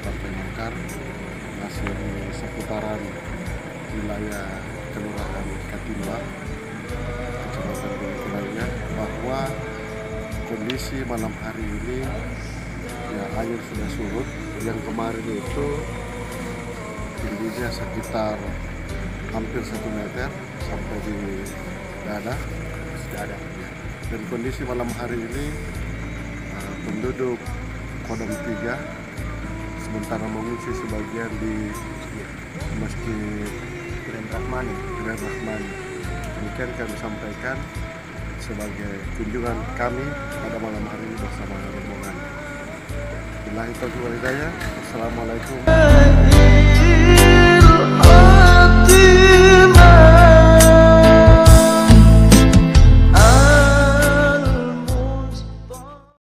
Partai Golkar masih di seputaran wilayah Kelurahan Katimba, Kecamatan Gunung lainnya, bahwa kondisi malam hari ini ya air sudah surut. Yang kemarin itu tingginya sekitar hampir 1 meter sampai di dada. Dan kondisi malam hari ini penduduk Kodam 3 sementara mengungsi sebagian di Masjid Grand Rahman. Demikian kami sampaikan sebagai kunjungan kami pada malam hari ini bersama rombongan. Billahi taufiq wal hidayah. Wassalamualaikum.